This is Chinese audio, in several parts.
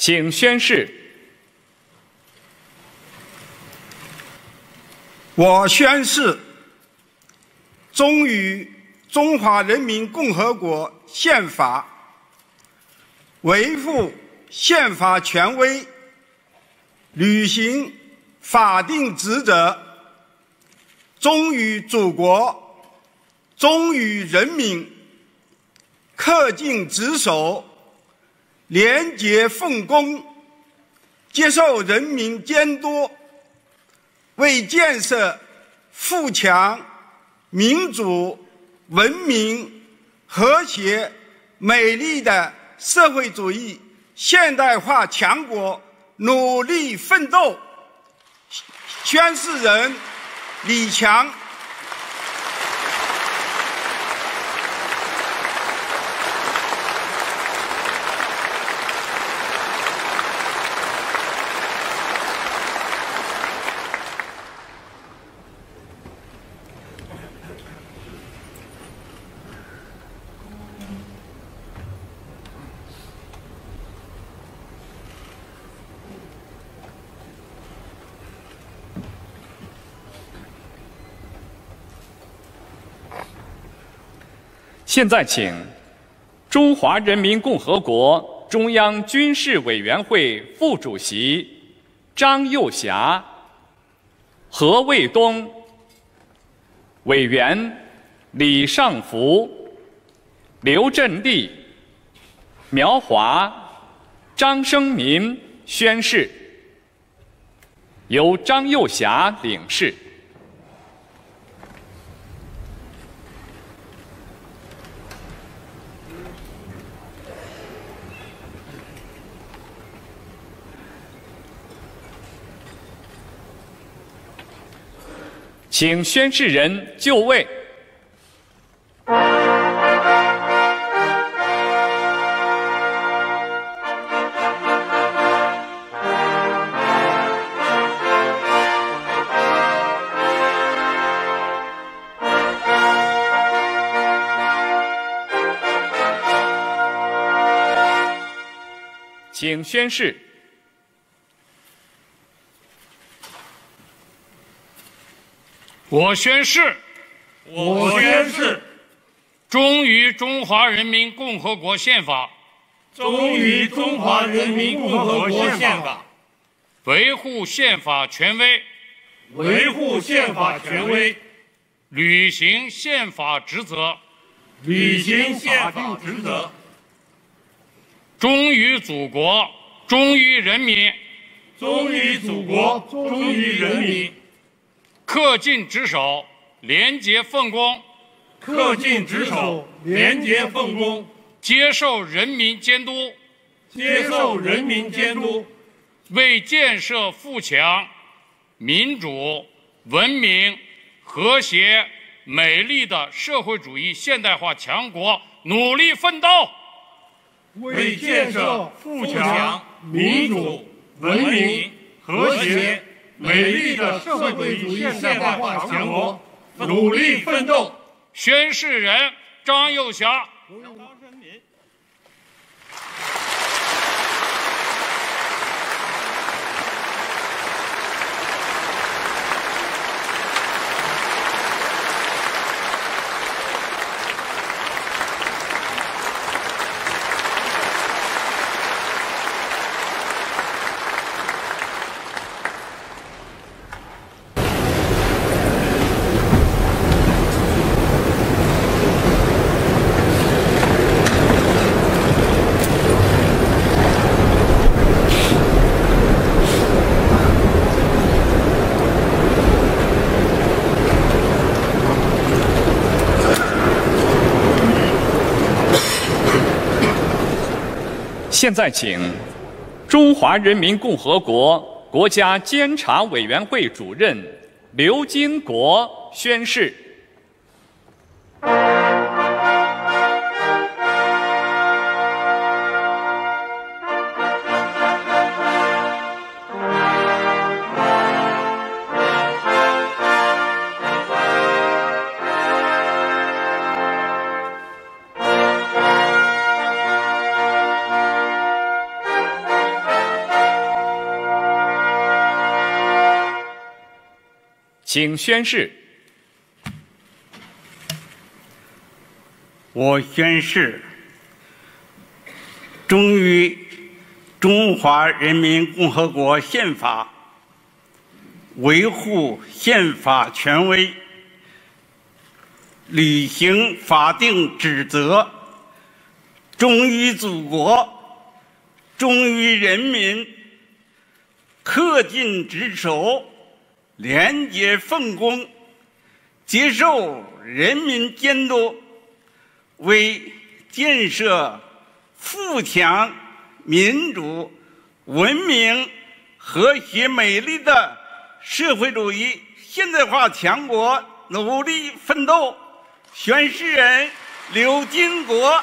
请宣誓。 我宣誓，忠于中华人民共和国宪法，维护宪法权威，履行法定职责，忠于祖国，忠于人民，恪尽职守，廉洁奉公，接受人民监督，为建设富强、民主、文明、和谐、美丽的社会主义现代化强国努力奋斗。宣誓人李强。 现在请中华人民共和国中央军事委员会副主席张又侠、何卫东、委员李尚福、刘振立、苗华、张生民宣誓，由张又侠领誓。请宣誓人就位。请宣誓。 我宣誓，忠于中华人民共和国宪法， 忠于中华人民共和国宪法， 维护宪法权威， 维护宪法权威， 履行宪法职责， 履行宪法职责， 忠于祖国，忠于人民， 忠于祖国，忠于人民。 恪尽职守，廉洁奉公； 恪尽职守，廉洁奉公； 接受人民监督； 接受人民监督； 为建设富强、民主、文明、和谐、美丽的社会主义现代化强国努力奋斗； 为建设富强、民主、文明、和谐、美丽的社会主义现代化强国努力奋斗。 宣誓人张又侠。 现在请中华人民共和国国家监察委员会主任刘金国宣誓。 请宣誓。 我宣誓，忠于中华人民共和国宪法，维护宪法权威，履行法定职责，忠于祖国，忠于人民，恪尽职守，廉洁奉公，接受人民监督，为建设富强、民主、文明、和谐、美丽的社会主义现代化强国努力奋斗。宣誓人刘金国。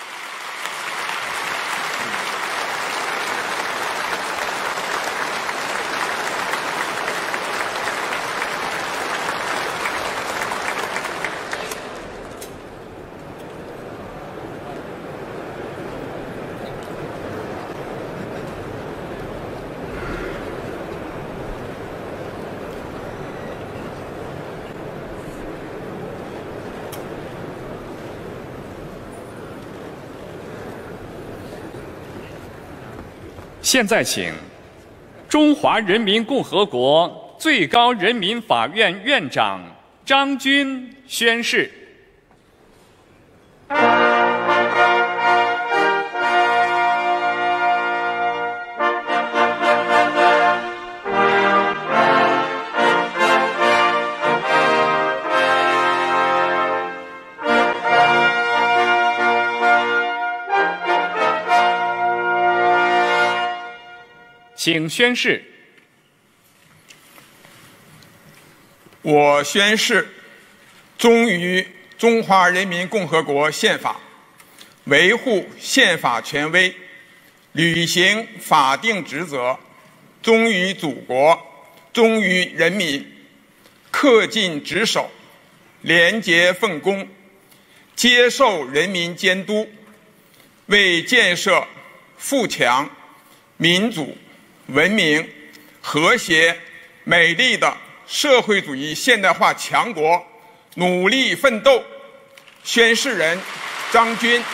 现在请中华人民共和国最高人民法院院长张军宣誓。请宣誓。 我宣誓，忠于中华人民共和国宪法，维护宪法权威，履行法定职责，忠于祖国，忠于人民，恪尽职守，廉洁奉公，接受人民监督，为建设富强、民主、文明、和谐、美丽的社会主义现代化强国努力奋斗。宣誓人张军。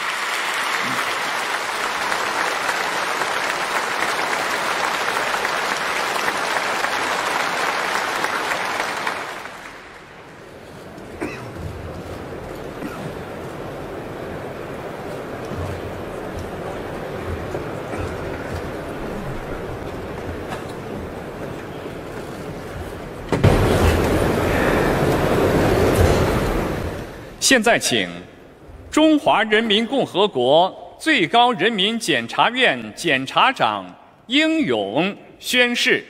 现在请中华人民共和国最高人民检察院检察长英勇宣誓。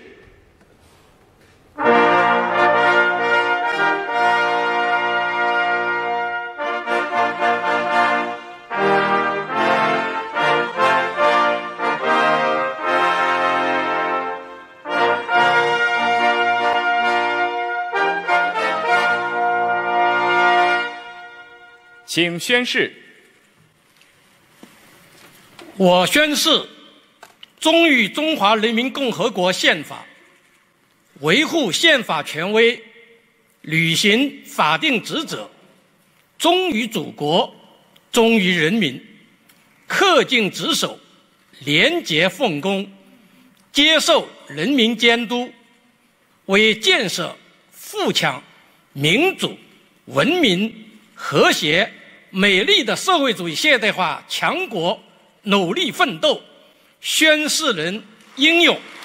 请宣誓。 我宣誓，忠于中华人民共和国宪法，维护宪法权威，履行法定职责，忠于祖国，忠于人民，恪尽职守，廉洁奉公，接受人民监督，为建设富强、民主、文明、和谐、美丽的社会主义现代化强国努力奋斗。宣誓人英勇。